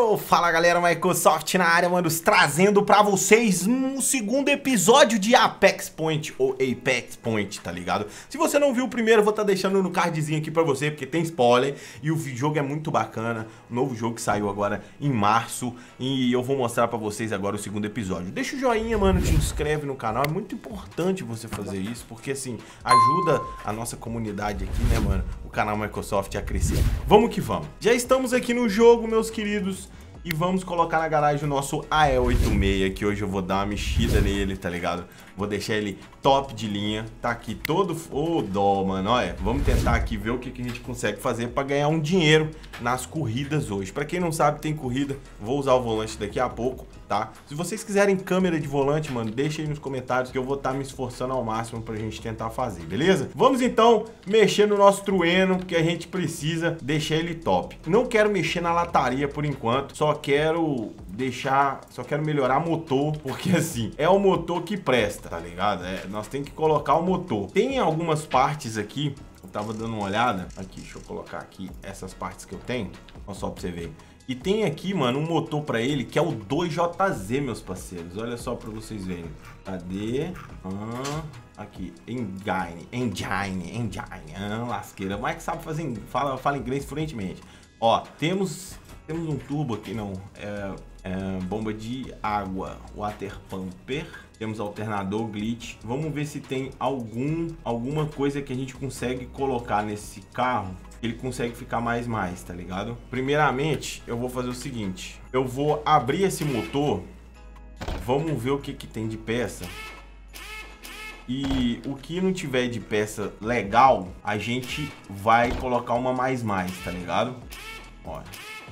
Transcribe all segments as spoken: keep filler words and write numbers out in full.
Ô, fala galera, Microsoft na área, mano, trazendo pra vocês um segundo episódio de Apex Point, ou Apex Point, tá ligado? Se você não viu o primeiro, eu vou estar tá deixando no cardzinho aqui pra você, porque tem spoiler, e o jogo é muito bacana, um novo jogo que saiu agora em março, e eu vou mostrar pra vocês agora o segundo episódio. Deixa o joinha, mano, te inscreve no canal, é muito importante você fazer isso, porque assim, ajuda a nossa comunidade aqui, né, mano, o canal Microsoft a crescer. Vamos que vamos. Já estamos aqui no jogo, meus queridos, e vamos colocar na garagem o nosso A E oitenta e seis, que hoje eu vou dar uma mexida nele, tá ligado? Vou deixar ele top de linha, tá aqui todo... Ô, oh, dó, mano, olha, vamos tentar aqui ver o que, que a gente consegue fazer pra ganhar um dinheiro nas corridas hoje. Pra quem não sabe, tem corrida, vou usar o volante daqui a pouco, tá? Se vocês quiserem câmera de volante, mano, deixa aí nos comentários que eu vou estar me esforçando ao máximo pra gente tentar fazer, beleza? Vamos então mexer no nosso trueno, porque a gente precisa deixar ele top. Não quero mexer na lataria por enquanto, só quero deixar, só quero melhorar motor, porque assim, é o motor que presta, tá ligado? É, nós temos que colocar o motor. Tem algumas partes aqui, eu tava dando uma olhada, aqui, deixa eu colocar aqui essas partes que eu tenho, olha só pra você ver. E tem aqui, mano, um motor pra ele que é o dois J Z, meus parceiros. Olha só pra vocês verem. Cadê? Ah, aqui. Engine. Engine. Engine. Ah, lasqueira. Mas que sabe fazer... Fala, fala inglês fluentemente. Ó, temos... Temos um turbo aqui, não. É, é bomba de água. Water pumper. Temos alternador, glitch. Vamos ver se tem algum, alguma coisa que a gente consegue colocar nesse carro. Ele consegue ficar mais mais, tá ligado? Primeiramente, eu vou fazer o seguinte. Eu vou abrir esse motor. Vamos ver o que que tem de peça. E o que não tiver de peça legal, a gente vai colocar uma mais mais, tá ligado? Olha.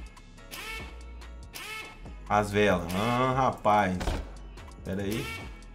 As velas. Ah, rapaz. Pera aí.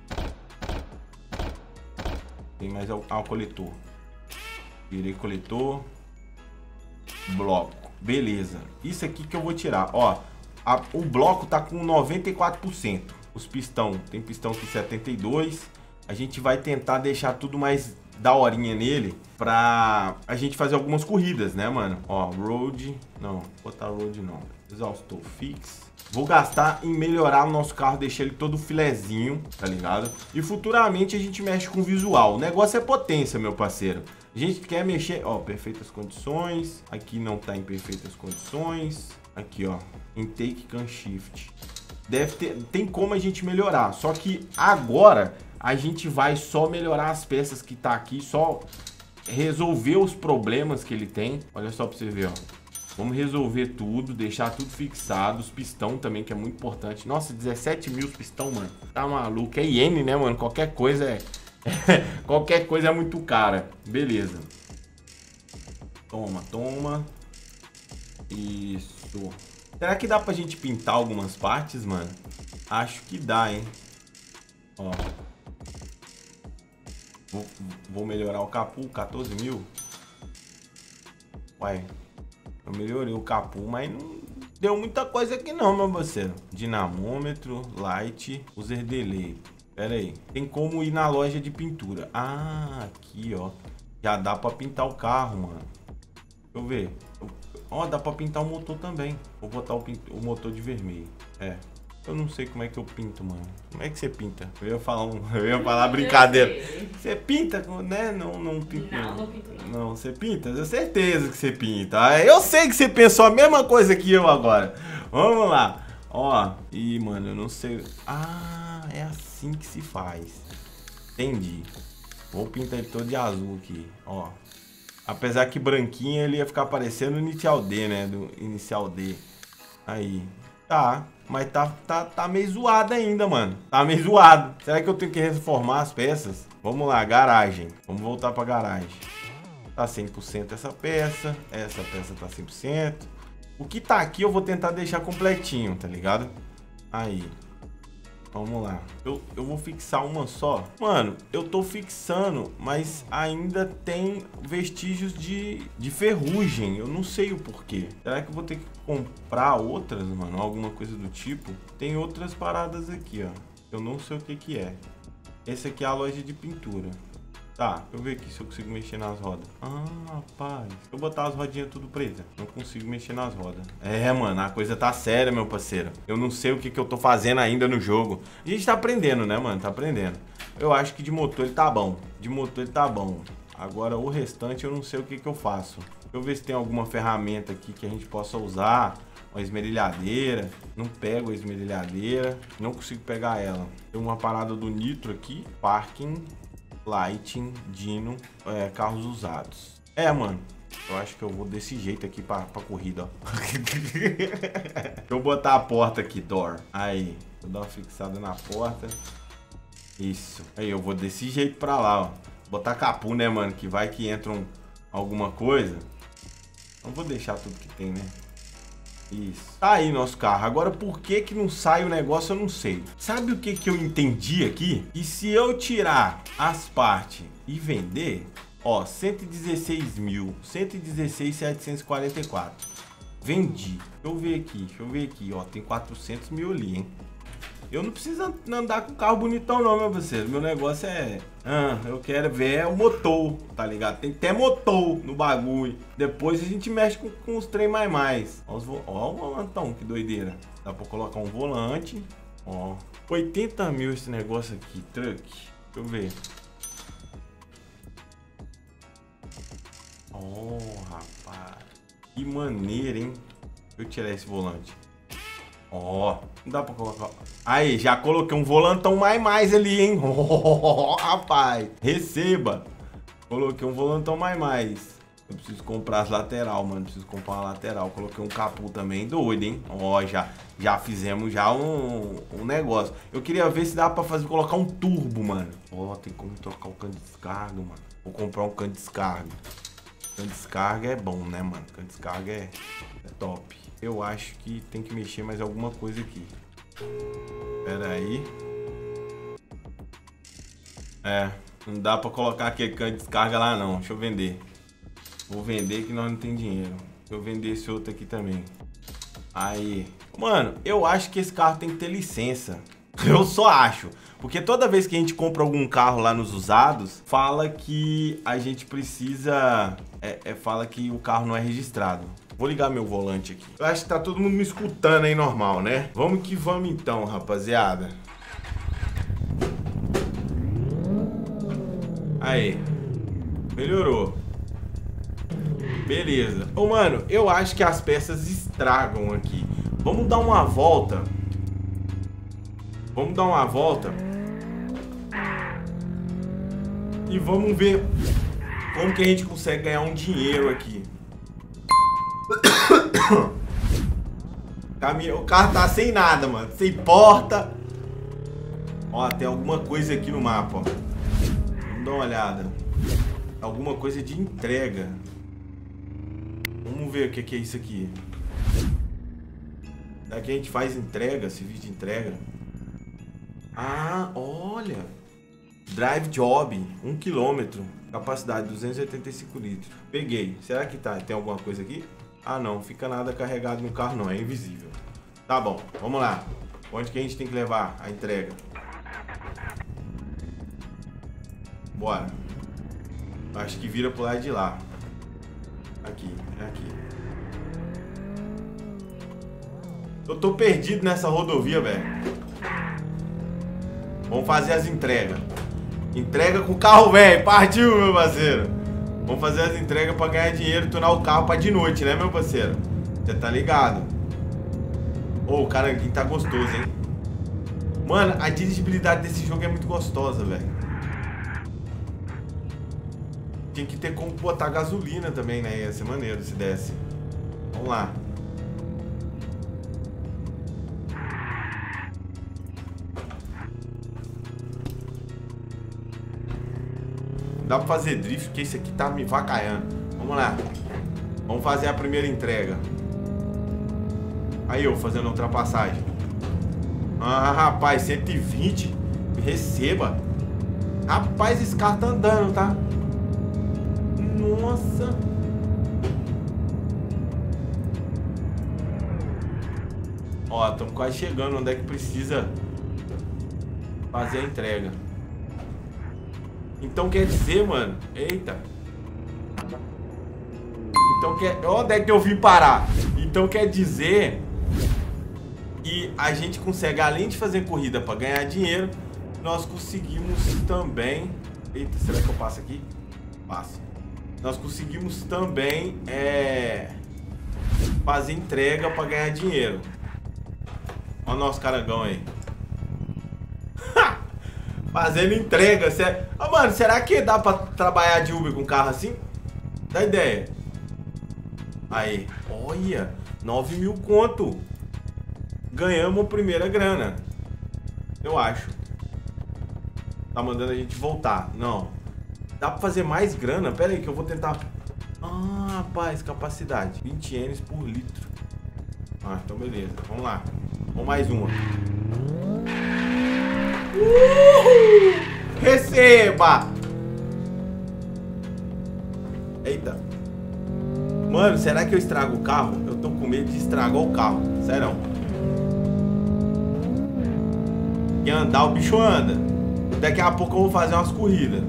Tem mais o ah, coletor. Virei coletor. Bloco. Beleza. Isso aqui que eu vou tirar. Ó, a, o bloco tá com noventa e quatro por cento. Os pistão. Tem pistão com setenta e dois por cento. A gente vai tentar deixar tudo mais daorinha nele pra a gente fazer algumas corridas, né, mano? Ó, road. Não, botar road não. Exaustor fix. Vou gastar em melhorar o nosso carro, deixar ele todo filezinho, tá ligado? E futuramente a gente mexe com o visual. O negócio é potência, meu parceiro. A gente quer mexer, ó, perfeitas condições. Aqui não tá em perfeitas condições. Aqui, ó, intake can shift. Deve ter, tem como a gente melhorar. Só que agora a gente vai só melhorar as peças que tá aqui, só resolver os problemas que ele tem. Olha só pra você ver, ó. Vamos resolver tudo, deixar tudo fixado. Os pistão também, que é muito importante. Nossa, dezessete mil os pistão, mano. Tá maluco. É iene, né, mano? Qualquer coisa é... Qualquer coisa é muito cara. Beleza. Toma, toma. Isso. Será que dá pra gente pintar algumas partes, mano? Acho que dá, hein? Ó. Vou, vou melhorar o capô. quatorze mil. Uai. Eu melhorei o capô, mas não deu muita coisa aqui não, meu parceiro. Dinamômetro, light, user delay. Pera aí. Tem como ir na loja de pintura. Ah, aqui, ó. Já dá pra pintar o carro, mano. Deixa eu ver. Ó, dá pra pintar o motor também. Vou botar o, o motor de vermelho. É. Eu não sei como é que eu pinto, mano. Como é que você pinta? Eu ia falar, um, eu ia falar brincadeira. Você pinta, né? Não, não pinta. Não, não pinta. Não, você pinta? Eu tenho certeza que você pinta. Eu sei que você pensou a mesma coisa que eu agora. Vamos lá. Ó. Ih, mano, eu não sei. Ah, é assim que se faz. Entendi. Vou pintar ele todo de azul aqui. Ó. Apesar que branquinho ele ia ficar parecendo o inicial D, né? Do inicial D. Aí. Tá. Mas tá, tá, tá meio zoado ainda, mano. Tá meio zoado. Será que eu tenho que reformar as peças? Vamos lá, garagem. Vamos voltar pra garagem. Tá cem por cento essa peça. Essa peça tá cem por cento. O que tá aqui eu vou tentar deixar completinho, tá ligado? Aí. Vamos lá. Eu, eu vou fixar uma só. Mano, eu tô fixando, mas ainda tem vestígios de, de ferrugem. Eu não sei o porquê. Será que eu vou ter que comprar outras, mano? Alguma coisa do tipo? Tem outras paradas aqui, ó. Eu não sei o que que é. Esse aqui é a loja de pintura. Tá, deixa eu ver aqui se eu consigo mexer nas rodas. Ah, rapaz. Se eu botar as rodinhas tudo presas, não consigo mexer nas rodas. É, mano, a coisa tá séria, meu parceiro. Eu não sei o que que eu tô fazendo ainda no jogo. A gente tá aprendendo, né, mano? Tá aprendendo. Eu acho que de motor ele tá bom. De motor ele tá bom. Agora o restante eu não sei o que que eu faço. Deixa eu ver se tem alguma ferramenta aqui que a gente possa usar. Uma esmerilhadeira. Não pego a esmerilhadeira. Não consigo pegar ela. Tem uma parada do nitro aqui. Parking... Lighting, Dino, é, carros usados. É, mano, eu acho que eu vou desse jeito aqui pra, pra corrida, ó. Deixa eu botar a porta aqui, door. Aí, vou dar uma fixada na porta. Isso. Aí, eu vou desse jeito pra lá, ó. Botar capu, né, mano, que vai que entra um, alguma coisa. Não vou deixar tudo que tem, né? Isso. Tá aí nosso carro. Agora, por que que não sai o negócio, eu não sei. Sabe o que que eu entendi aqui? E se eu tirar as partes e vender, ó, cento e dezesseis mil, cento e dezesseis mil setecentos e quarenta e quatro. Vendi. Deixa eu ver aqui, deixa eu ver aqui, ó, tem quatrocentos mil ali, hein? Eu não preciso andar com carro bonitão não, meu parceiro. Meu negócio é... Ah, eu quero ver o motor, tá ligado? Tem até motor no bagulho. Depois a gente mexe com, com os trem mais mais. Ó, os vo... Ó o volantão, que doideira. Dá pra colocar um volante. Ó. oitenta mil esse negócio aqui, truck. Deixa eu ver. Ó, rapaz. Que maneiro, hein? Deixa eu tirar esse volante. Ó, oh, não dá pra colocar. Aí, já coloquei um volantão mais mais ali, hein? Oh, rapaz, receba. Coloquei um volantão mais mais. Eu preciso comprar as lateral, mano. Preciso comprar uma lateral. Coloquei um capu também, doido, hein? Ó, oh, já, já fizemos já um, um negócio. Eu queria ver se dá pra fazer, colocar um turbo, mano. Ó, oh, tem como trocar o cano de descarga, mano. Vou comprar um cano de descarga. Cano de descarga é bom, né, mano? Cano de descarga é, é top. Eu acho que tem que mexer mais alguma coisa aqui. Pera aí. É, não dá pra colocar aquele cano de descarga lá não. Deixa eu vender. Vou vender que nós não tem dinheiro. Deixa eu vender esse outro aqui também. Aí. Mano, eu acho que esse carro tem que ter licença. Eu só acho. Porque toda vez que a gente compra algum carro lá nos usados, fala que a gente precisa... É, é, fala que o carro não é registrado. Vou ligar meu volante aqui. Eu acho que tá todo mundo me escutando aí normal, né? Vamos que vamos então, rapaziada. Aí. Melhorou. Beleza. Ô, mano, eu acho que as peças estragam aqui. Vamos dar uma volta. Vamos dar uma volta. E vamos ver como que a gente consegue ganhar um dinheiro aqui. O carro tá sem nada, mano. Sem porta. Ó, tem alguma coisa aqui no mapa, ó. Vamos dar uma olhada. Alguma coisa de entrega. Vamos ver o que, que é isso aqui. Daqui a gente faz entrega, serviço de entrega. Ah, olha. Drive job, um quilômetro. Capacidade duzentos e oitenta e cinco litros. Peguei. Será que tá? Tem alguma coisa aqui? Ah, não. Fica nada carregado no carro, não. É invisível. Tá bom. Vamos lá. Onde que a gente tem que levar a entrega? Bora. Acho que vira pro lado de lá. Aqui. É aqui. Eu tô perdido nessa rodovia, velho. Vamos fazer as entregas. Entrega com o carro velho. Partiu, meu parceiro. Vamos fazer as entregas pra ganhar dinheiro e tunar o carro pra de noite, né, meu parceiro? Você tá ligado? Ô, oh, o caranguinho tá gostoso, hein? Mano, a dirigibilidade desse jogo é muito gostosa, velho. Tem que ter como botar gasolina também, né? Ia ser maneiro se desse. Vamos lá. Dá pra fazer drift, porque esse aqui tá me vacaiando. Vamos lá. Vamos fazer a primeira entrega. Aí eu fazendo ultrapassagem. Ah, rapaz, cento e vinte. Receba. Rapaz, esse carro tá andando, tá? Nossa. Ó, estamos quase chegando onde é que precisa fazer a entrega. Então quer dizer, mano... Eita. Então quer... Onde é que eu vim parar? Então quer dizer... que a gente consegue, além de fazer corrida para ganhar dinheiro, nós conseguimos também... Eita, será que eu passo aqui? Passo. Nós conseguimos também é... fazer entrega para ganhar dinheiro. Olha o nosso carangão aí. Fazendo entrega. Cê... Oh, mano, será que dá pra trabalhar de Uber com carro assim? Dá ideia. Aí, olha, nove mil conto. Ganhamos a primeira grana. Eu acho. Tá mandando a gente voltar. Não. Dá pra fazer mais grana? Pera aí que eu vou tentar. Ah, rapaz, capacidade vinte ienes por litro. Ah, então beleza. Vamos lá. Vamos mais uma. Uhul! Receba! Eita. Mano, será que eu estrago o carro? Eu tô com medo de estragar o carro. Sério. Que andar, o bicho anda. Daqui a pouco eu vou fazer umas corridas.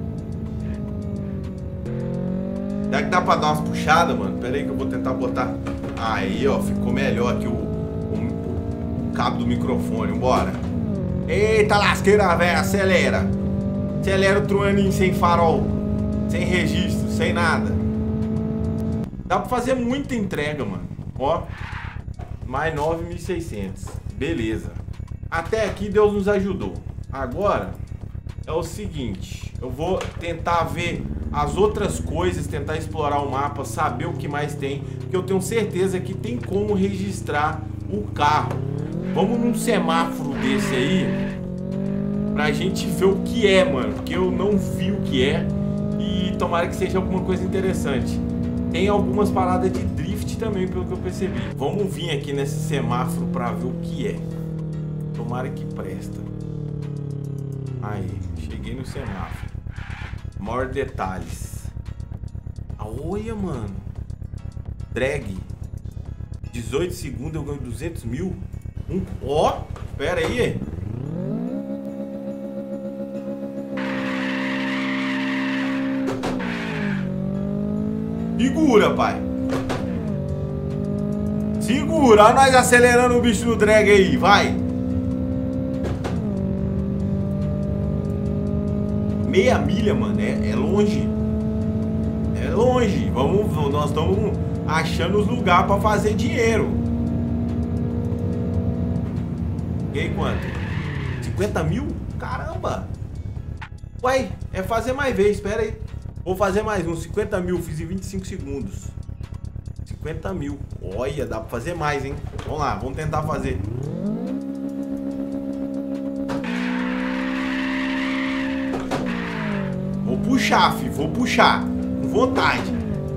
Será que dá pra dar umas puxadas, mano? Pera aí que eu vou tentar botar. Aí, ó, ficou melhor aqui o, o, o cabo do microfone. Bora. Eita lasqueira, velho, acelera. Acelera o truaninho sem farol, sem registro, sem nada. Dá pra fazer muita entrega, mano. Ó, mais nove mil e seiscentos. Beleza. Até aqui Deus nos ajudou. Agora é o seguinte, eu vou tentar ver as outras coisas, tentar explorar o mapa, saber o que mais tem, porque eu tenho certeza que tem como registrar o carro. Vamos num semáforo desse aí pra gente ver o que é, mano, porque eu não vi o que é e tomara que seja alguma coisa interessante. Tem algumas paradas de drift também, pelo que eu percebi. Vamos vir aqui nesse semáforo pra ver o que é. Tomara que presta. Aí, cheguei no semáforo. Maior detalhes. Ah, olha, mano. Drag. dezoito segundos eu ganho duzentos mil. Um... Ó, pera aí. Segura, pai. Segura. Olha nós acelerando o bicho no drag aí. Vai. Meia milha, mano. É, é longe. É longe. Vamos, nós estamos achando os lugares pra fazer dinheiro. E aí, quanto? cinquenta mil? Caramba. Uai, é fazer mais vez. Espera aí. Vou fazer mais um, cinquenta mil, fiz em vinte e cinco segundos. cinquenta mil. Olha, dá pra fazer mais, hein? Vamos lá, vamos tentar fazer. Vou puxar, filho, vou puxar. Com vontade.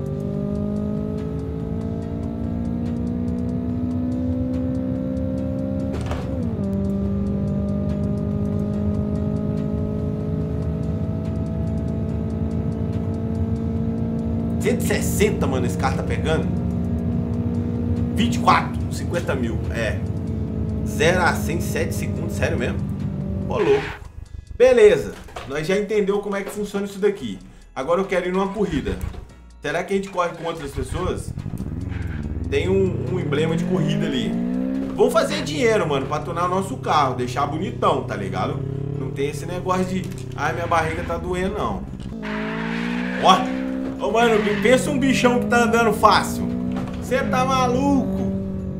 cento e sessenta, mano, esse carro tá pegando. vinte e quatro, cinquenta mil. É. zero a cem, sete segundos. Sério mesmo? Ô, louco. Beleza. Nós já entendeu como é que funciona isso daqui. Agora eu quero ir numa corrida. Será que a gente corre com outras pessoas? Tem um, um emblema de corrida ali. Vamos fazer dinheiro, mano, pra tunar o nosso carro. Deixar bonitão, tá ligado? Não tem esse negócio de... Ai, minha barriga tá doendo, não. Ó. Ô, mano, pensa um bichão que tá andando fácil. Você tá maluco?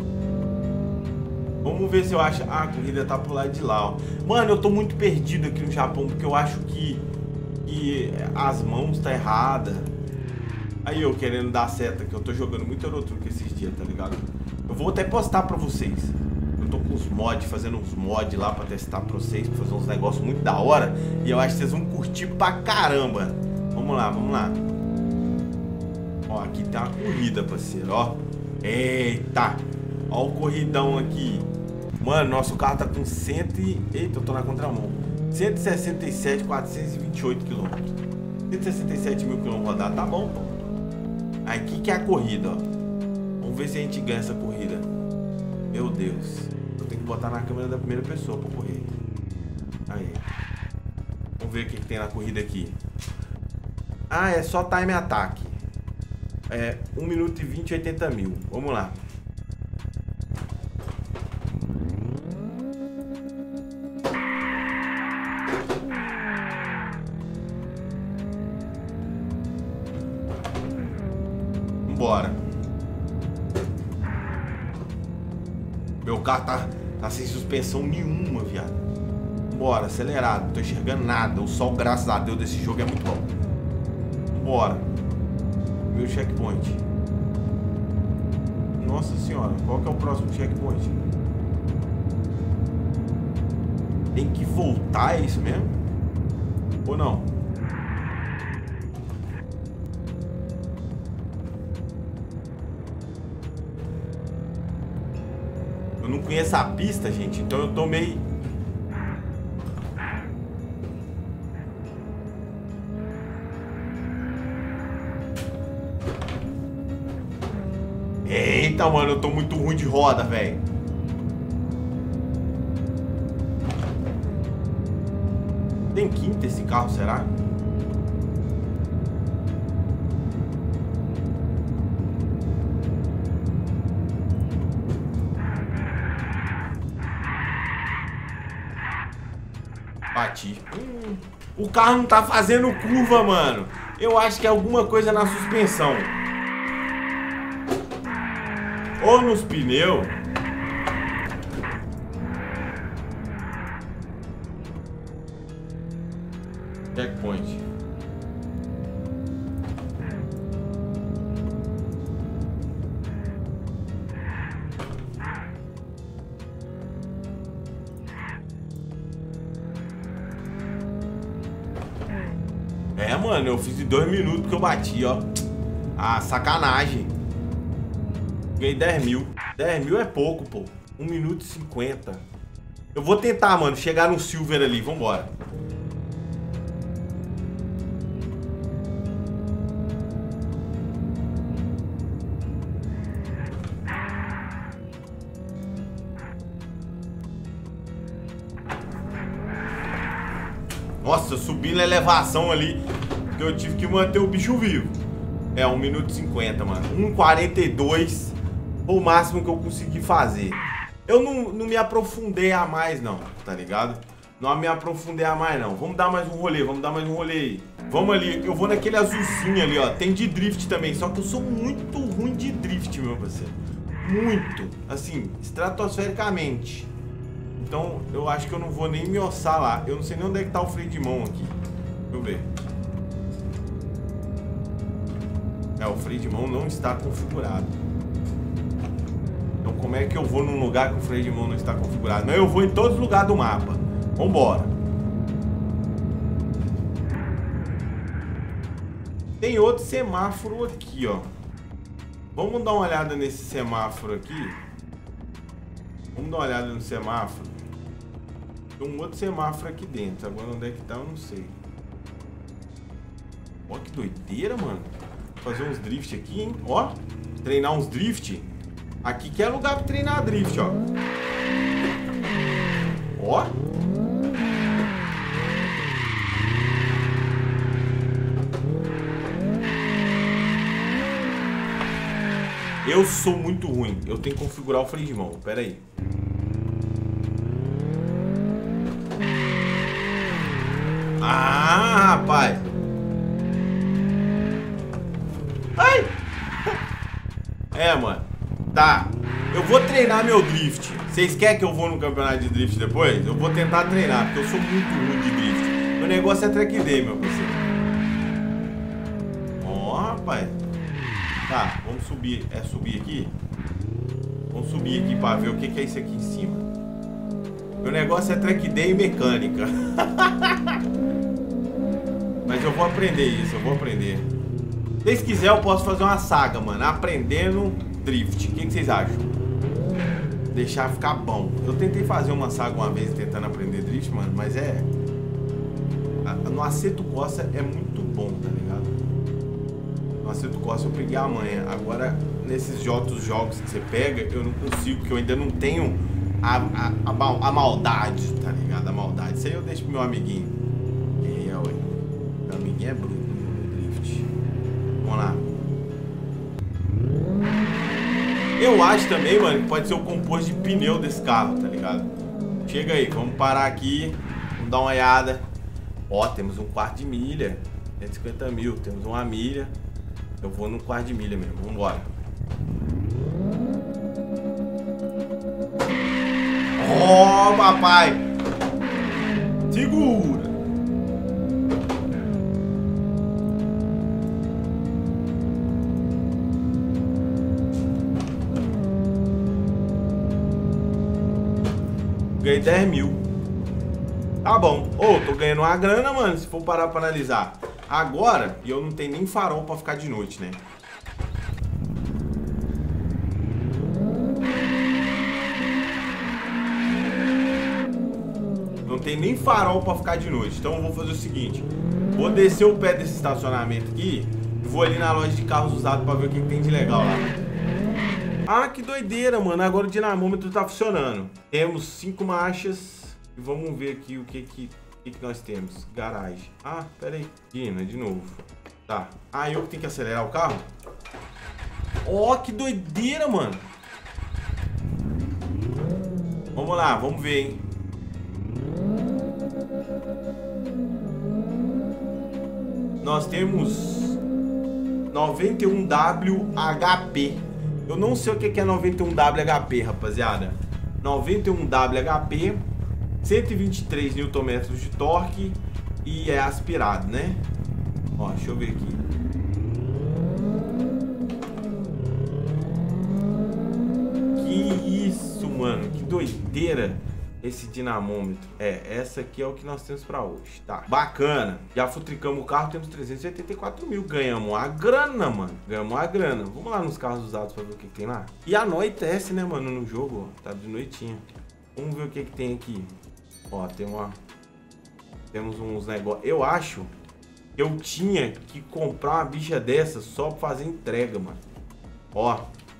Vamos ver se eu acho... Ah, a corrida tá pro lado de lá, ó. Mano, eu tô muito perdido aqui no Japão, porque eu acho que, que as mãos tá errada. Aí eu querendo dar seta, que eu tô jogando muito Euro Truck esses dias, tá ligado? Eu vou até postar pra vocês. Eu tô com os mods, fazendo uns mods lá pra testar pra vocês, pra fazer uns negócios muito da hora. E eu acho que vocês vão curtir pra caramba. Vamos lá, vamos lá. Ó, aqui tem uma corrida, parceiro, ó. Eita. Ó o corridão aqui. Mano, nosso carro tá com cento e... Eita, eu tô na contramão. cento e sessenta e sete mil, quatrocentos e vinte e oito quilômetros. cento e sessenta e sete mil quilômetros rodados, tá bom, pô. Aqui que é a corrida, ó. Vamos ver se a gente ganha essa corrida. Meu Deus. Eu tenho que botar na câmera da primeira pessoa pra correr. Aí. Vamos ver o que, que tem na corrida aqui. Ah, é só time attack. É um minuto e vinte, oitenta mil. Vamos lá. Vambora. Meu carro tá, tá sem suspensão nenhuma, viado. Bora, acelerado. Não tô enxergando nada. O sol, graças a Deus, desse jogo é muito bom. Bora. Meu checkpoint. Nossa senhora, qual que é o próximo checkpoint? Tem que voltar, é isso mesmo? Ou não? Eu não conheço a pista, gente, então eu tô meio... Eita, mano, eu tô muito ruim de roda, velho. Tem quinta esse carro, será? Bati. Hum, o carro não tá fazendo curva, mano. Eu acho que é alguma coisa na suspensão. Ou nos pneus. Checkpoint. É, mano, eu fiz em dois minutos que eu bati, ó. Ah, sacanagem. Ganhei dez mil. dez mil é pouco, pô. um minuto e cinquenta. Eu vou tentar, mano, chegar no Silver ali. Vambora. Nossa, subi na elevação ali, que eu tive que manter o bicho vivo. É, um minuto e cinquenta, mano. um e quarenta e dois. O máximo que eu consegui fazer. Eu não, não me aprofundei a mais, não, tá ligado? Não me aprofundei a mais, não. Vamos dar mais um rolê, vamos dar mais um rolê aí. Vamos ali, eu vou naquele azulzinho ali, ó. Tem de drift também, só que eu sou muito ruim de drift, meu parceiro. Muito, assim, estratosfericamente. Então, eu acho que eu não vou nem me ossar lá. Eu não sei nem onde é que tá o freio de mão aqui. Deixa eu ver. É, o freio de mão não está configurado. Então como é que eu vou num lugar que o freio de mão não está configurado? Não, eu vou em todos os lugares do mapa. Vambora. Tem outro semáforo aqui, ó. Vamos dar uma olhada nesse semáforo aqui. Vamos dar uma olhada no semáforo. Tem um outro semáforo aqui dentro. Agora onde é que tá, eu não sei. Ó, que doideira, mano. Vou fazer uns drift aqui, hein? Ó, treinar uns drift. Aqui que é lugar pra treinar drift, ó. Ó. Eu sou muito ruim. Eu tenho que configurar o freio de mão. Pera aí. Ah, rapaz. Ai. É, mano. Tá. Eu vou treinar meu drift. Vocês querem que eu vou no campeonato de drift depois? Eu vou tentar treinar, porque eu sou muito ruim de drift. Meu negócio é track day, meu parceiro. Ó, rapaz. Tá, vamos subir. É subir aqui? Vamos subir aqui pra ver o que, que é isso aqui em cima. Meu negócio é track day e mecânica. Mas eu vou aprender isso, eu vou aprender. Se vocês quiserem, eu posso fazer uma saga, mano. Aprendendo drift. O que, que vocês acham? Deixar ficar bom. Eu tentei fazer uma saga uma vez tentando aprender drift, mano, mas é... No Aceto Corsa é muito bom, tá ligado? No Aceto Corsa eu peguei a manha. Agora, nesses outros jogos que você pega, eu não consigo, que eu ainda não tenho a, a, a, a maldade, tá ligado? A maldade. Isso aí eu deixo pro meu amiguinho. É, ué. O caminho é bruto no drift. Vamos lá. Eu acho também, mano, que pode ser o composto de pneu desse carro, tá ligado? Chega aí, vamos parar aqui. Vamos dar uma olhada. Ó, temos um quarto de milha. cento e cinquenta mil, temos uma milha. Eu vou no quarto de milha mesmo, vambora. Ó, papai! Segura! Ganhei dez mil. Tá bom. Ô, oh, tô ganhando uma grana, mano, se for parar pra analisar. Agora, e eu não tenho nem farol pra ficar de noite, né? Não tem nem farol pra ficar de noite. Então eu vou fazer o seguinte. Vou descer o pé desse estacionamento aqui e vou ali na loja de carros usados pra ver o que, que tem de legal lá. Ah, que doideira, mano. Agora o dinamômetro tá funcionando. Temos cinco marchas. E vamos ver aqui o que que, que, que nós temos. Garagem. Ah, pera aí. Dina, de novo. Tá. Ah, eu que tenho que acelerar o carro? Ó, oh, que doideira, mano. Vamos lá, vamos ver, hein. Nós temos noventa e um W H P. Eu não sei o que é noventa e um W H P, rapaziada. noventa e um W H P, cento e vinte e três newton metros de torque e é aspirado, né? Ó, deixa eu ver aqui. Que isso, mano. Que doideira esse dinamômetro. É, essa aqui é o que nós temos pra hoje. Tá, bacana. Já futricamos o carro, temos trezentos e oitenta e quatro mil. Ganhamos uma grana, mano. Ganhamos uma grana. Vamos lá nos carros usados pra ver o que, que tem lá. E anoitece, né, mano, no jogo, ó. Tá de noitinha. Vamos ver o que, que tem aqui. Ó, tem uma... Temos uns negócios... Eu acho que eu tinha que comprar uma bicha dessa só pra fazer entrega, mano. Ó.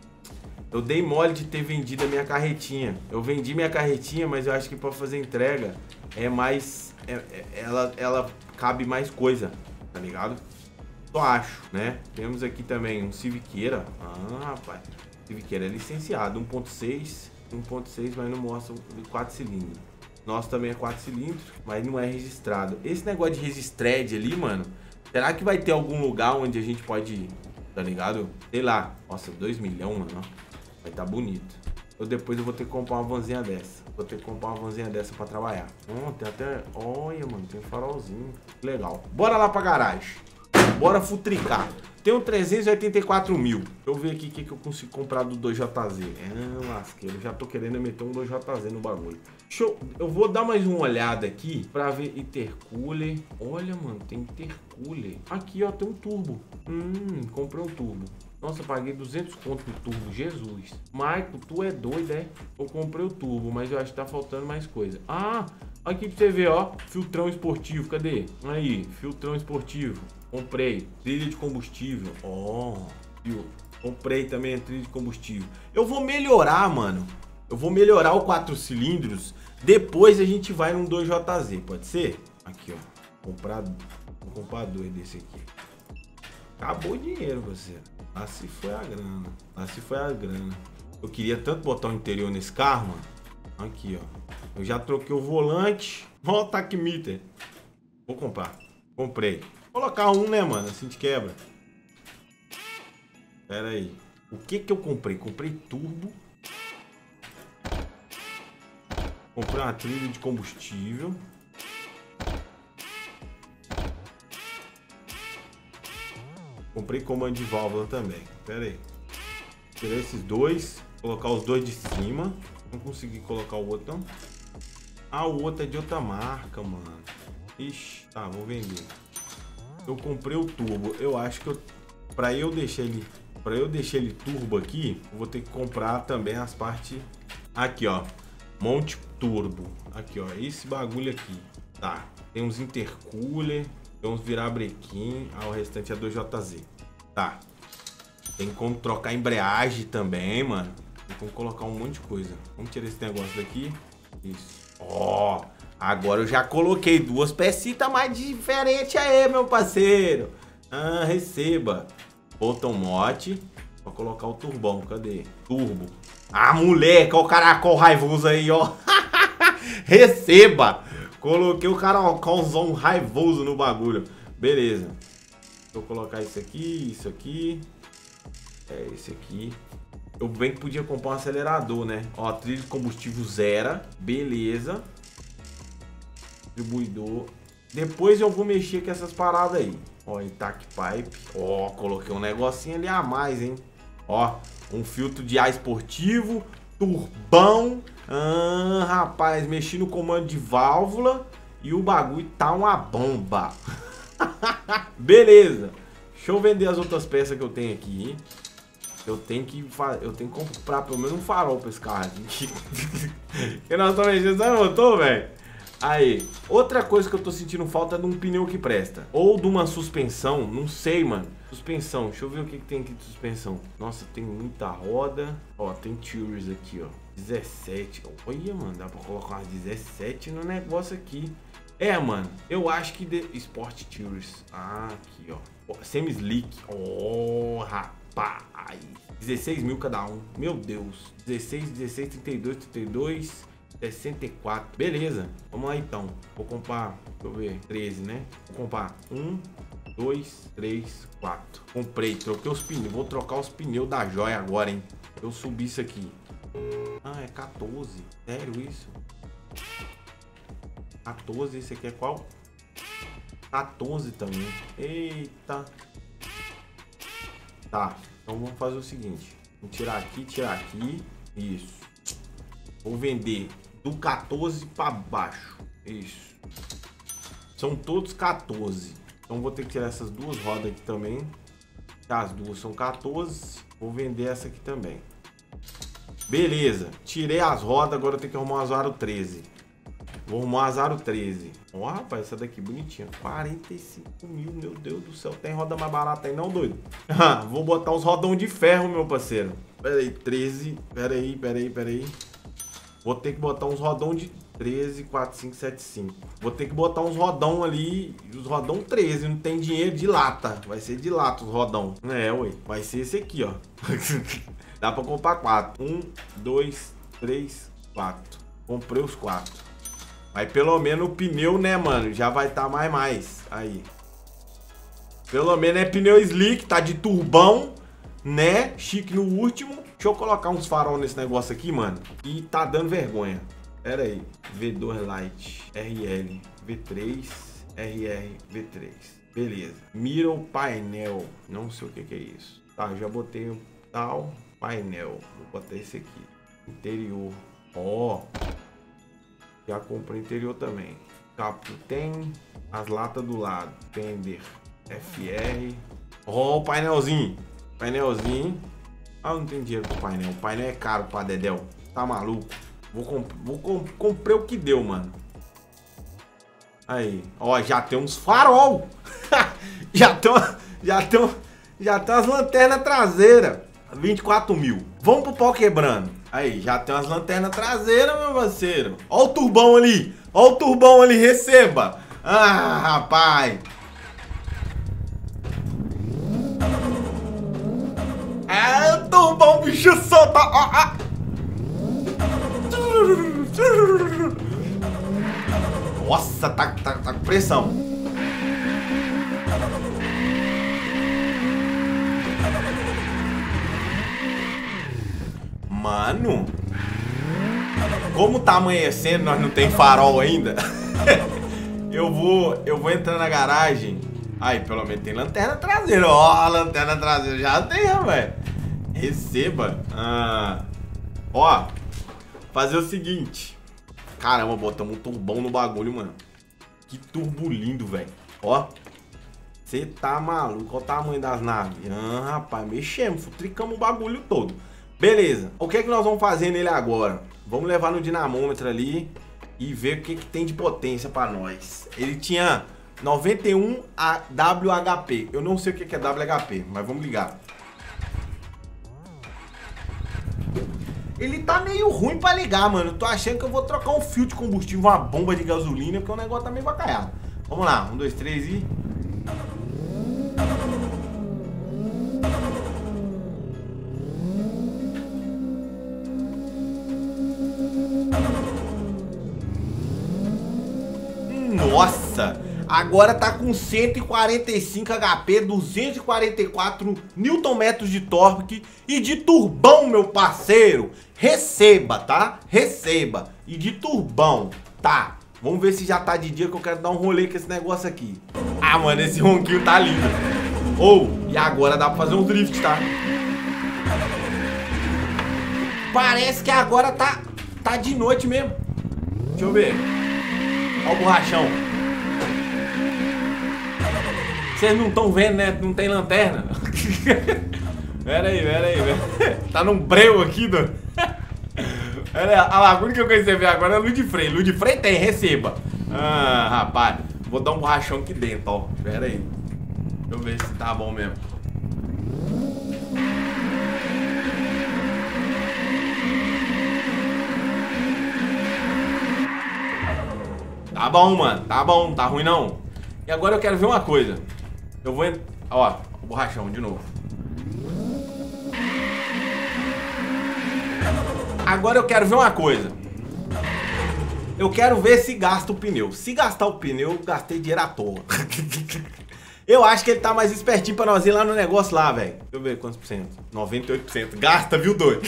Eu dei mole de ter vendido a minha carretinha. Eu vendi minha carretinha, mas eu acho que pra fazer entrega é mais... É, é, ela, ela cabe mais coisa, tá ligado? Só acho, né? Temos aqui também um Civiqueira. Ah, rapaz. Civiqueira é licenciado. um ponto seis. um ponto seis, mas não mostra o quatro cilindros. Nosso também é quatro cilindros, mas não é registrado. Esse negócio de Registred ali, mano, será que vai ter algum lugar onde a gente pode ir? Tá ligado? Sei lá. Nossa, dois milhões, mano. Vai tá bonito. Eu depois eu vou ter que comprar uma vanzinha dessa. Vou ter que comprar uma vanzinha dessa pra trabalhar. Oh, tem até... Olha, mano, tem um farolzinho. Legal. Bora lá pra garagem. Bora futricar. Tenho trezentos e oitenta e quatro mil. Deixa eu ver aqui o que, que eu consigo comprar do dois J Z. É, lasqueiro. Já tô querendo meter um dois J Z no bagulho. Deixa eu... Eu vou dar mais uma olhada aqui pra ver intercooler. Olha, mano, tem intercooler. Aqui, ó, tem um turbo. Hum, comprei um turbo. Nossa, paguei duzentos conto no turbo. Jesus. Marco, tu é doido, é? Eu comprei o turbo, mas eu acho que tá faltando mais coisa. Ah, aqui pra você ver, ó. Filtrão esportivo, cadê? Aí, filtrão esportivo. Comprei. Trilha de combustível. Ó, oh, viu? Comprei também a trilha de combustível. Eu vou melhorar, mano. Eu vou melhorar o quatro cilindros. Depois a gente vai num dois J Z, pode ser? Aqui, ó. Comprar, vou comprar dois desse aqui. Acabou o dinheiro, você. Lá se foi a grana. Lá se foi a grana. Eu queria tanto botar o interior nesse carro, mano. Aqui, ó. Eu já troquei o volante. Ó, o taquimeter. Vou comprar. Comprei. Vou colocar um, né, mano? Assim de quebra. Pera aí. O que que eu comprei? Comprei turbo. Comprei uma trilha de combustível. Comprei comando de válvula também. Pera aí. Tirar esses dois. Colocar os dois de cima. Não consegui colocar o outro, não. Ah, o outro é de outra marca, mano. Ixi. Tá, vou vender. Eu comprei o turbo. Eu acho que eu... Pra eu deixar ele... Pra eu deixar ele turbo aqui, eu vou ter que comprar também as partes... Aqui, ó. Monte turbo. Aqui, ó. Esse bagulho aqui. Tá. Tem uns intercooler. Tem uns virabrequim. Ah, o restante é dois J Z. Tá. Tem como trocar embreagem também, mano. Tem como colocar um monte de coisa. Vamos tirar esse negócio daqui. Isso. Ó. Agora eu já coloquei duas pecitas mais diferentes aí, meu parceiro. Ah, receba. Botão mote. Pra colocar o turbão. Cadê? Turbo. Ah, moleque. Olha o caracol raivoso aí, ó. Receba. Coloquei o caracolzão raivoso no bagulho. Beleza. Vou colocar isso aqui, isso aqui. É, esse aqui. Eu bem que podia comprar um acelerador, né? Ó, trilho de combustível zero. Beleza. Distribuidor. Depois eu vou mexer com essas paradas aí. Ó, Itac Pipe. Ó, coloquei um negocinho ali a mais, hein? Ó, um filtro de ar esportivo. Turbão. Ah, rapaz, mexi no comando de válvula. E o bagulho tá uma bomba. Beleza. Deixa eu vender as outras peças que eu tenho aqui. Eu tenho que eu tenho que comprar pelo menos um farol pra esse carro aqui. Que nós estamos mexendo, sabe, motor, velho? Aí, outra coisa que eu tô sentindo falta é de um pneu que presta. Ou de uma suspensão, não sei, mano. Suspensão, deixa eu ver o que, que tem aqui de suspensão. Nossa, tem muita roda. Ó, tem Tours aqui, ó. dezessete. Olha, mano, dá pra colocar umas dezessete no negócio aqui. É, mano, eu acho que... De... Sport Tours. Ah, aqui, ó. Semi-slick. Oh, rapaz. dezesseis mil cada um. Meu Deus. dezesseis, dezesseis, trinta e dois, trinta e dois... sessenta e quatro. Beleza. Vamos lá então. Vou comprar, deixa eu ver, treze, né? Vou comprar um, dois, três, quatro. Comprei, troquei os pneus. Vou trocar os pneus da joia agora, hein? Eu subi isso aqui. Ah, é quatorze. Sério isso? quatorze, esse aqui é qual? quatorze também. Eita. Tá, então vamos fazer o seguinte. Vamos tirar aqui, tirar aqui. Isso. Vou vender do quatorze para baixo. Isso. São todos quatorze. Então vou ter que tirar essas duas rodas aqui também. As duas são quatorze. Vou vender essa aqui também. Beleza. Tirei as rodas. Agora eu tenho que arrumar as aro treze. Vou arrumar as aro treze. Ó, rapaz, essa daqui bonitinha. quarenta e cinco mil, meu Deus do céu. Tem roda mais barata aí não, doido? Vou botar uns rodão de ferro, meu parceiro. Pera aí, treze. Pera aí, pera aí, pera aí. Vou ter que botar uns rodão de treze, quatro, cinco, sete, cinco. Vou ter que botar uns rodão ali. Os rodão treze. Não tem dinheiro de lata. Vai ser de lata os rodão. É, ué. Vai ser esse aqui, ó. Dá pra comprar quatro. Um, dois, três, quatro. Comprei os quatro. Mas pelo menos o pneu, né, mano? Já vai estar tá mais, mais. Aí. Pelo menos é pneu slick. Tá de turbão, né? Chique no último. Deixa eu colocar uns farol nesse negócio aqui, mano. E tá dando vergonha. Pera aí. V dois Lite. R L. V três. R R. V três. Beleza. Mirror painel. Não sei o que que é isso. Tá, já botei o tal. Painel. Vou botar esse aqui. Interior. Ó. Já comprei interior também. Capô tem. As latas do lado. Fender. F R. Ó, o painelzinho. Painelzinho. Ah, não tem dinheiro pro painel. O painel é caro pra Dedéu. Tá maluco? Vou, comp vou comp comprei o que deu, mano. Aí. Ó, já tem uns farol. já tem uma, já tem uma, já tem umas lanternas traseiras. vinte e quatro mil. Vamos pro pau quebrando. Aí, já tem umas lanternas traseiras, meu parceiro. Ó o turbão ali. Ó o turbão ali. Receba. Ah, rapaz. É, o turbão, bicho solta. Ó, ó. Nossa, tá, tá, tá com pressão. Mano, como tá amanhecendo, nós não tem farol ainda. eu vou, eu vou entrar na garagem. Aí, pelo menos tem lanterna traseira. Ó, lanterna traseira já tem, velho. Receba. Ah, ó, fazer o seguinte. Caramba, botamos um turbão no bagulho, mano. Que turbo lindo, velho. Ó, você tá maluco. Olha o tamanho das naves. Ah, rapaz, mexemos, tricamos o bagulho todo. Beleza, o que é que nós vamos fazer nele agora? Vamos levar no dinamômetro ali e ver o que, que tem de potência para nós. Ele tinha noventa e um W H P. Eu não sei o que, que é W H P, mas vamos ligar. Ele tá meio ruim pra ligar, mano. Eu tô achando que eu vou trocar um fio de combustível, uma bomba de gasolina, porque o negócio tá meio bacalhado. Vamos lá, um, dois, três e... Nossa! Agora tá com cento e quarenta e cinco H P, duzentos e quarenta e quatro newton metros de torque e de turbão, meu parceiro. Receba, tá? Receba. E de turbão, tá? Vamos ver se já tá de dia, que eu quero dar um rolê com esse negócio aqui. Ah, mano, esse ronquinho tá lindo. Ou, oh, e agora dá pra fazer um drift, tá? Parece que agora tá, tá de noite mesmo. Deixa eu ver. Olha o borrachão. Vocês não estão vendo, né? Não tem lanterna. Pera aí, pera aí, pera. Tá num breu aqui, do... Pera aí, a laguna que eu conheci ver agora é luz de freio. Luz de freio tem, receba. Ah, rapaz. Vou dar um borrachão aqui dentro, ó. Pera aí. Deixa eu ver se tá bom mesmo. Tá bom, mano. Tá bom. Não tá ruim, não. E agora eu quero ver uma coisa. Eu vou... Ó, o borrachão de novo. Agora eu quero ver uma coisa. Eu quero ver se gasta o pneu. Se gastar o pneu, eu gastei dinheiro à toa. Eu acho que ele tá mais espertinho pra nós ir lá no negócio lá, velho. Deixa eu ver quantos por cento. noventa e oito por cento. Gasta, viu, doido?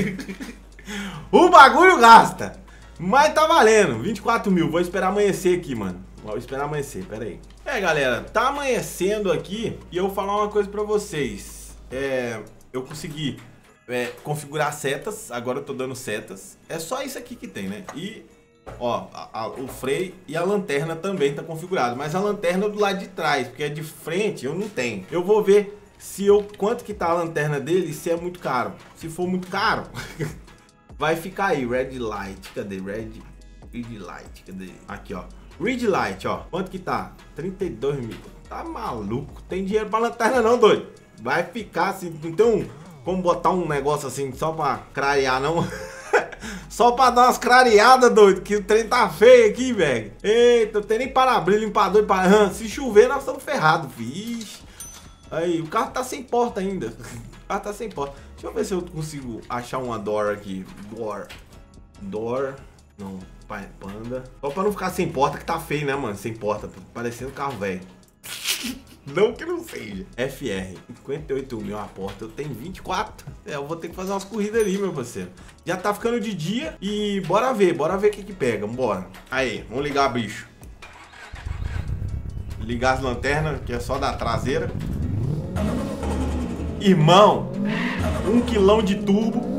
O bagulho gasta. Mas tá valendo. vinte e quatro mil. Vou esperar amanhecer aqui, mano. Vou esperar amanhecer, pera aí. É, galera, tá amanhecendo aqui e eu vou falar uma coisa pra vocês. É, eu consegui é, configurar setas, agora eu tô dando setas. É só isso aqui que tem, né? E, ó, a, a, o freio e a lanterna também tá configurado. Mas a lanterna é do lado de trás, porque é de frente, eu não tenho. Eu vou ver se eu, quanto que tá a lanterna dele e se é muito caro. Se for muito caro, vai ficar aí, Red Light. Cadê? Red, Red Light, cadê? Aqui, ó. Red Light, ó. Quanto que tá? trinta e dois mil. Tá maluco? Tem dinheiro pra lanterna não, doido. Vai ficar assim. Não tem um... Como botar um negócio assim só pra clarear, não? Só pra dar umas clareadas, doido. Que o trem tá feio aqui, velho. Eita, não tem nem para-brisa, limpador. Para... Se chover, nós estamos ferrados. Vixe. Aí, o carro tá sem porta ainda. O carro tá sem porta. Deixa eu ver se eu consigo achar uma door aqui. Door. Door. Não. Panda. Só pra não ficar sem porta, que tá feio, né, mano? Sem porta, parecendo carro velho. Não que não seja. F R, cinquenta e oito mil a porta. Eu tenho vinte e quatro. É, eu vou ter que fazer umas corridas ali, meu parceiro. Já tá ficando de dia e bora ver, bora ver o que que pega. Bora. Aí, vamos ligar, bicho. Ligar as lanternas, que é só da traseira. Irmão, um quilão de turbo.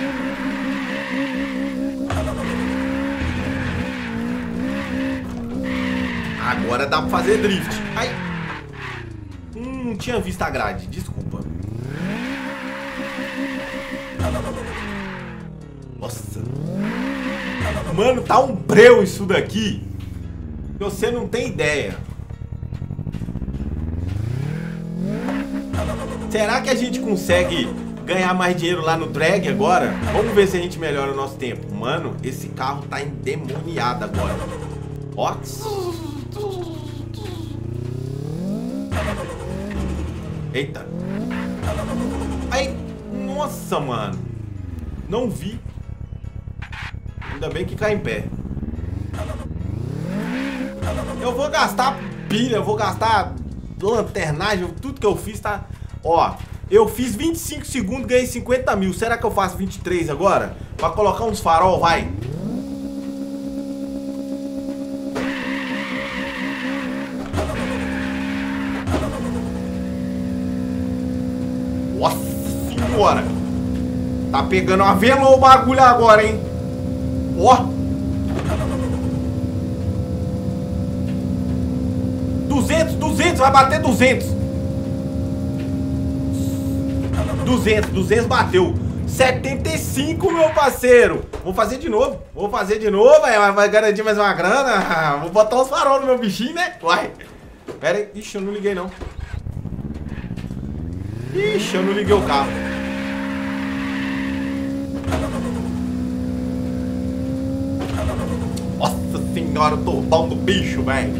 Agora dá pra fazer drift. Ai. Hum, não tinha visto a grade, desculpa. Nossa. Mano, tá um breu isso daqui. Você não tem ideia. Será que a gente consegue ganhar mais dinheiro lá no drag agora? Vamos ver se a gente melhora o nosso tempo. Mano, esse carro tá endemoniado agora. Ó. Eita. Ai, nossa, mano. Não vi. Ainda bem que cai em pé. Eu vou gastar pilha, eu vou gastar lanternagem, tudo que eu fiz tá... Ó, eu fiz vinte e cinco segundos, ganhei cinquenta mil. Será que eu faço vinte e três agora? Pra colocar uns farol, vai. Nossa senhora. Tá pegando uma velô o bagulho agora, hein? Ó. duzentos, duzentos, vai bater duzentos. duzentos, duzentos bateu. setenta e cinco, meu parceiro. Vou fazer de novo. Vou fazer de novo, vai, vai garantir mais uma grana. Vou botar os farol no meu bichinho, né? Vai. Pera aí. Ixi, eu não liguei, não. Ixi, eu não liguei o carro. senhora, o turbão do bicho, velho.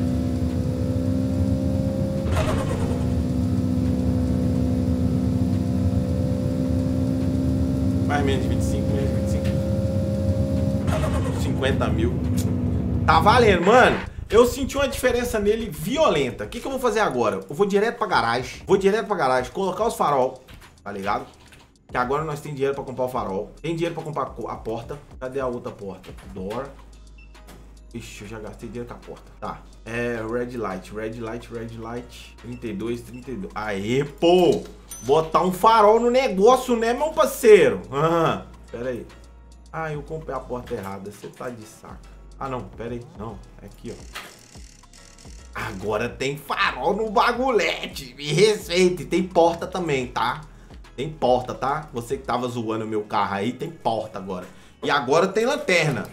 Mais menos de vinte e cinco, menos de vinte e cinco. cinquenta mil. Tá valendo, mano. Eu senti uma diferença nele violenta. O que que eu vou fazer agora? Eu vou direto pra garagem. Vou direto pra garagem, colocar os farol, tá ligado? Que agora nós tem dinheiro pra comprar o farol. Tem dinheiro pra comprar a porta. Cadê a outra porta? Door. Ixi, eu já gastei dinheiro com a porta. Tá. É, red light, red light, red light. trinta e dois, trinta e dois. Aê, pô. Botar um farol no negócio, né, meu parceiro? Aham. Pera aí. Ah, eu comprei a porta errada. Você tá de saco. Ah, não. Pera aí. Não. É aqui, ó. Agora tem farol no bagulhete. Me respeite. Tem porta também, tá? Tem porta, tá? Você que tava zoando o meu carro aí, tem porta agora. E agora tem lanterna.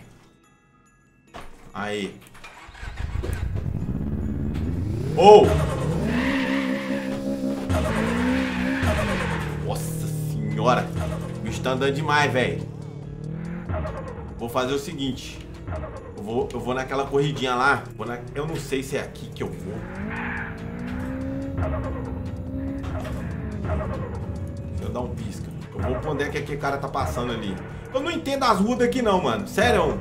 Aí. Oh! Nossa senhora. O bicho tá andando demais, velho. Vou fazer o seguinte. Eu vou, eu vou naquela corridinha lá. Vou na... Eu não sei se é aqui que eu vou. Deixa eu dar um pisca. Eu vou pra onde é que aquele cara tá passando ali. Eu não entendo as ruas daqui não, mano. Sério.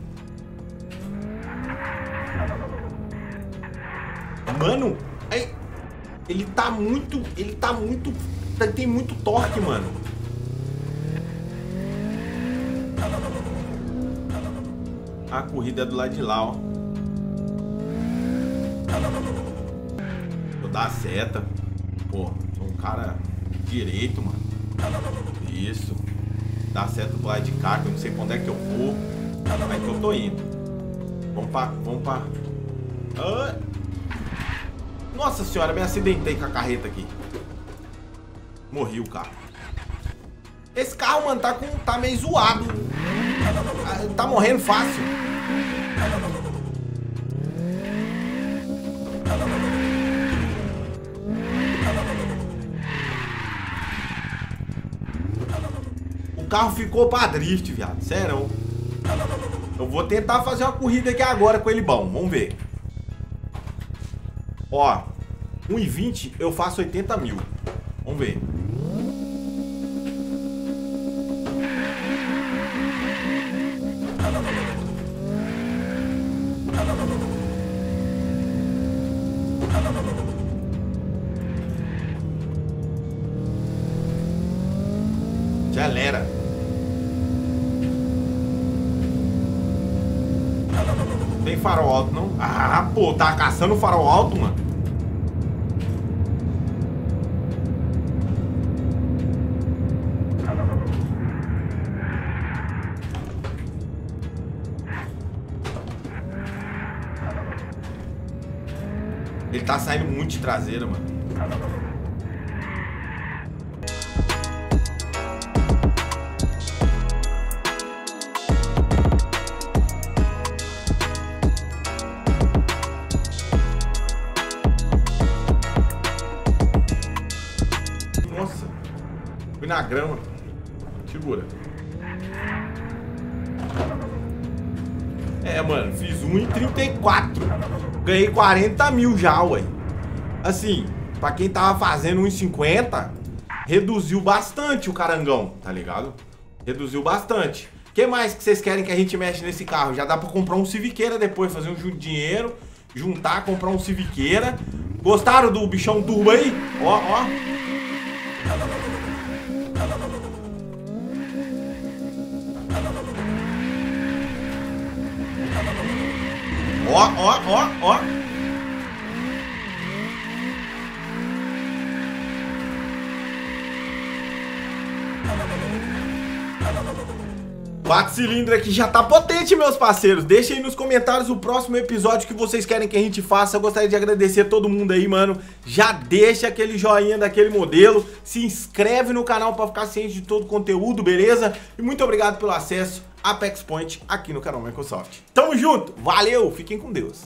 Mano, aí, ele tá muito, ele tá muito, tem muito torque, mano. A corrida é do lado de lá, ó. Vou dar a seta. Pô, sou um cara direito, mano. Isso. Dá a seta do lado de cá, que eu não sei pra onde é que eu vou. Mas que eu tô indo. Vamos pra, vamos pra... Ah. Nossa senhora, me acidentei com a carreta aqui. Morri o carro. Esse carro, mano, tá, com, tá meio zoado. Tá morrendo fácil. O carro ficou pra drift, viado. Sério. Eu vou tentar fazer uma corrida aqui agora com ele bom. Vamos ver. Ó, um e vinte eu faço oitenta mil. Vamos ver. Acelera. Tem farol alto, não? Ah, pô, tá caçando farol alto, mano. Ele tá saindo muito de traseira, mano. Nossa. Fui na grama. Segura. É, mano, fiz um e trinta e quatro. Ganhei quarenta mil já, ué. Assim, pra quem tava fazendo um e cinquenta, reduziu bastante o carangão, tá ligado? Reduziu bastante. O que mais que vocês querem que a gente mexa nesse carro? Já dá pra comprar um Civiqueira depois, fazer um dinheiro, juntar, comprar um Civiqueira. Gostaram do bichão turbo aí? Ó, ó. Ó, ó, ó, ó. Quatro cilindros aqui já tá potente, meus parceiros. Deixa aí nos comentários o próximo episódio que vocês querem que a gente faça. Eu gostaria de agradecer a todo mundo aí, mano. Já deixa aquele joinha daquele modelo. Se inscreve no canal pra ficar ciente de todo o conteúdo, beleza? E muito obrigado pelo acesso a Apex Point aqui no canal Microsoft. Tamo junto, valeu, fiquem com Deus.